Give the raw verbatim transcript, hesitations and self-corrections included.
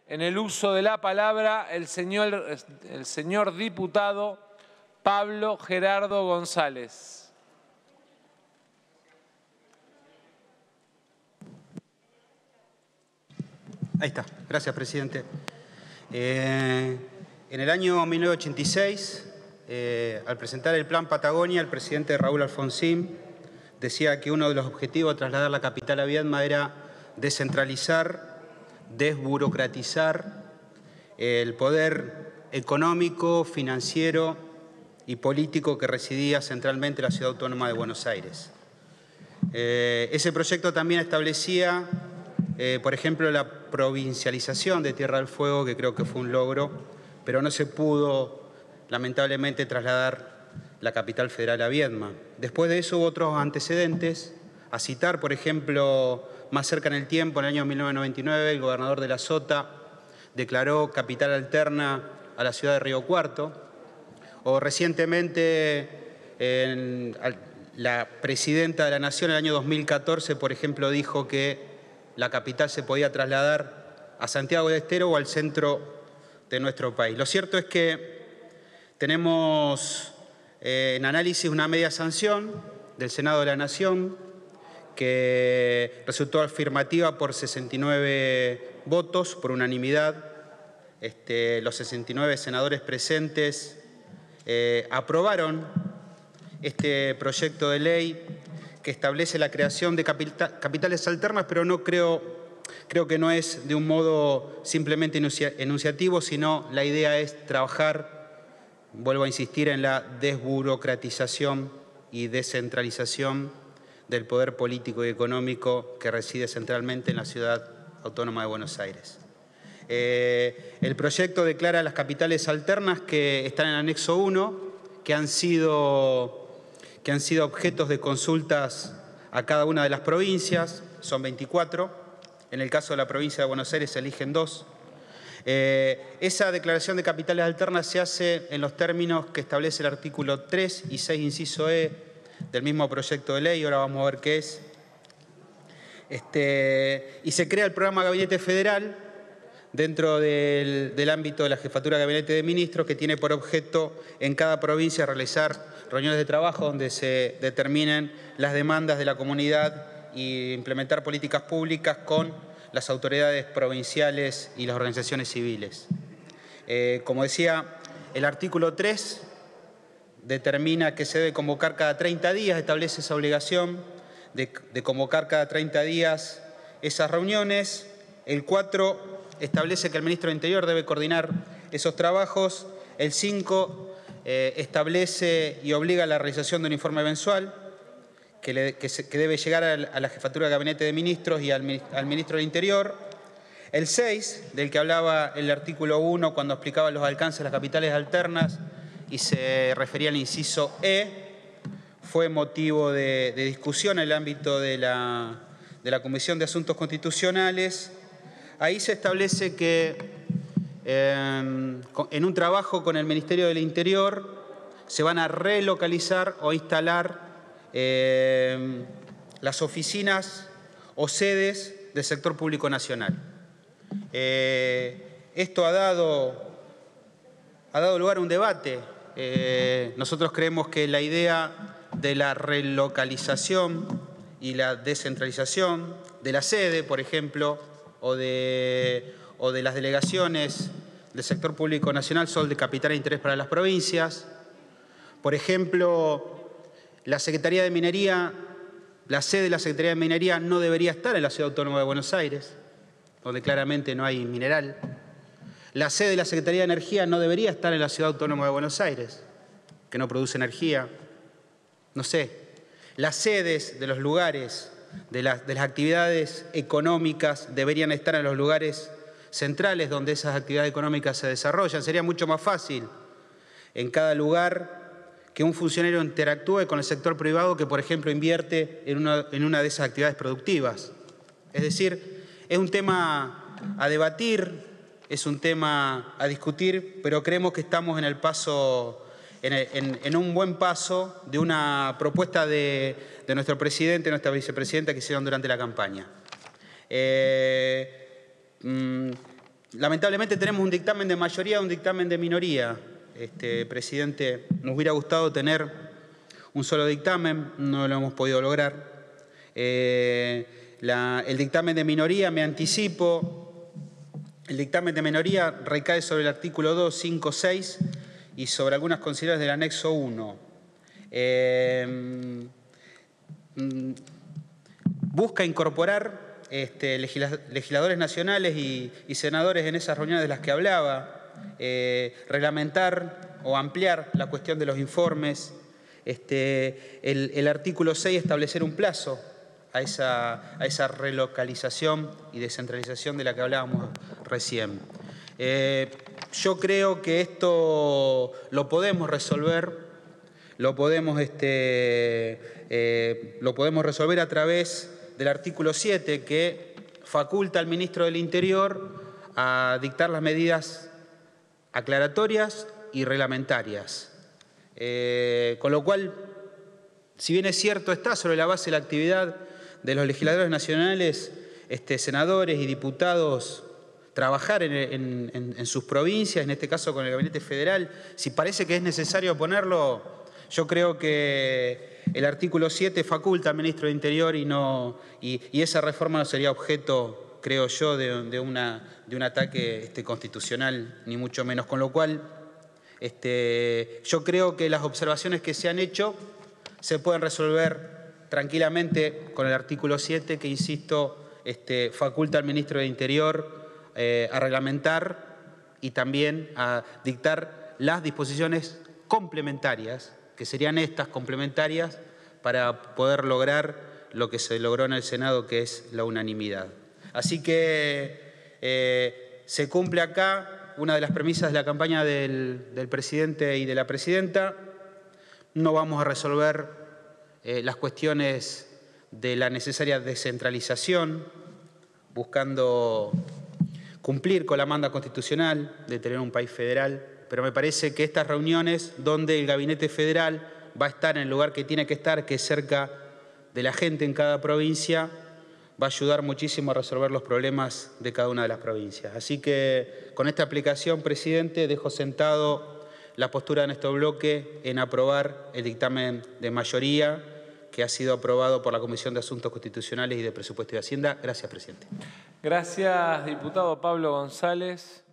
en el uso de la palabra el señor, el señor diputado Pablo Gerardo González. Ahí está. Gracias, presidente. Eh, en el año mil novecientos ochenta y seis, eh, al presentar el Plan Patagonia, el presidente Raúl Alfonsín decía que uno de los objetivos de trasladar la capital a Viedma era descentralizar, desburocratizar el poder económico, financiero y político que residía centralmente en la Ciudad Autónoma de Buenos Aires. Eh, ese proyecto también establecía, eh, por ejemplo, la provincialización de Tierra del Fuego, que creo que fue un logro, pero no se pudo, lamentablemente, trasladar la capital federal a Viedma. Después de eso hubo otros antecedentes, a citar, por ejemplo, más cerca en el tiempo, en el año mil novecientos noventa y nueve, el gobernador de la Sota declaró capital alterna a la ciudad de Río Cuarto, o recientemente en, la presidenta de la Nación en el año dos mil catorce, por ejemplo, dijo que la capital se podía trasladar a Santiago del Estero o al centro de nuestro país. Lo cierto es que tenemos eh, en análisis una media sanción del Senado de la Nación que resultó afirmativa por sesenta y nueve votos, por unanimidad. Este, los sesenta y nueve senadores presentes eh, aprobaron este proyecto de ley que establece la creación de capita, capitales alternas, pero no creo, creo que no es de un modo simplemente enunciativo, sino la idea es trabajar, vuelvo a insistir, en la desburocratización y descentralización del poder político y económico que reside centralmente en la Ciudad Autónoma de Buenos Aires. Eh, el proyecto declara las capitales alternas que están en el anexo uno, que han sido, que han sido objetos de consultas a cada una de las provincias, son veinticuatro. En el caso de la provincia de Buenos Aires se eligen dos. Eh, esa declaración de capitales alternas se hace en los términos que establece el artículo tres y seis, inciso E, del mismo proyecto de ley. Ahora vamos a ver qué es. Este, y se crea el programa Gabinete Federal dentro del, del ámbito de la Jefatura de Gabinete de Ministros, que tiene por objeto en cada provincia realizar reuniones de trabajo donde se determinen las demandas de la comunidad e implementar políticas públicas con las autoridades provinciales y las organizaciones civiles. Eh, como decía, el artículo tres determina que se debe convocar cada treinta días, establece esa obligación de, de convocar cada treinta días esas reuniones. El cuatro establece que el ministro del Interior debe coordinar esos trabajos. El cinco eh, establece y obliga a la realización de un informe mensual que, le, que, se, que debe llegar a, a la Jefatura de Gabinete de Ministros y al, al ministro del Interior. El seis, del que hablaba el artículo uno cuando explicaba los alcances de las capitales alternas y se refería al inciso E, fue motivo de, de discusión en el ámbito de la, de la Comisión de Asuntos Constitucionales. Ahí se establece que eh, en un trabajo con el Ministerio del Interior se van a relocalizar o instalar eh, las oficinas o sedes del sector público nacional. Eh, esto ha dado, ha dado lugar a un debate. Eh, nosotros creemos que la idea de la relocalización y la descentralización de la sede, por ejemplo, O de, o de las delegaciones del sector público nacional son de capital interés para las provincias. Por ejemplo, la Secretaría de Minería, la sede de la Secretaría de Minería no debería estar en la Ciudad Autónoma de Buenos Aires, donde claramente no hay mineral. La sede de la Secretaría de Energía no debería estar en la Ciudad Autónoma de Buenos Aires, que no produce energía. No sé, las sedes de los lugares De las, de las actividades económicas deberían estar en los lugares centrales donde esas actividades económicas se desarrollan. Sería mucho más fácil en cada lugar que un funcionario interactúe con el sector privado que, por ejemplo, invierte en una, en una de esas actividades productivas. Es decir, es un tema a debatir, es un tema a discutir, pero creemos que estamos en el paso... En, en, en un buen paso de una propuesta de, de nuestro presidente y nuestra vicepresidenta que hicieron durante la campaña. Eh, mmm, lamentablemente tenemos un dictamen de mayoría, un dictamen de minoría. Este, presidente, nos hubiera gustado tener un solo dictamen, no lo hemos podido lograr. Eh, la, el dictamen de minoría, me anticipo, el dictamen de minoría recae sobre el artículo dos, cinco, seis y sobre algunas consideraciones del anexo uno. Eh, busca incorporar este, legisla, legisladores nacionales y, y senadores en esas reuniones de las que hablaba, eh, reglamentar o ampliar la cuestión de los informes, este, el, el artículo seis establecer un plazo a esa, a esa relocalización y descentralización de la que hablábamos recién. Eh, yo creo que esto lo podemos resolver, lo podemos, este, eh, lo podemos resolver a través del artículo siete, que faculta al ministro del Interior a dictar las medidas aclaratorias y reglamentarias. Eh, con lo cual, si bien es cierto, está sobre la base de la actividad de los legisladores nacionales, este, senadores y diputados, trabajar en, en, en, en sus provincias, en este caso con el Gabinete Federal, si parece que es necesario ponerlo, yo creo que el artículo siete faculta al ministro de Interior y, no, y, y esa reforma no sería objeto, creo yo, de, de, una, de un ataque este, constitucional, ni mucho menos. Con lo cual, este, yo creo que las observaciones que se han hecho se pueden resolver tranquilamente con el artículo siete, que, insisto, este, faculta al ministro de Interior eh, a reglamentar y también a dictar las disposiciones complementarias, que serían estas complementarias, para poder lograr lo que se logró en el Senado, que es la unanimidad. Así que eh, se cumple acá una de las premisas de la campaña del, del presidente y de la presidenta. No vamos a resolver eh, las cuestiones de la necesaria descentralización, buscando cumplir con la manda constitucional de tener un país federal, pero me parece que estas reuniones donde el Gabinete Federal va a estar en el lugar que tiene que estar, que es cerca de la gente en cada provincia, va a ayudar muchísimo a resolver los problemas de cada una de las provincias. Así que con esta aplicación, presidente, dejo sentado la postura de nuestro bloque en aprobar el dictamen de mayoría que ha sido aprobado por la Comisión de Asuntos Constitucionales y de Presupuesto y Hacienda. Gracias, presidente. Gracias, diputado Pablo González.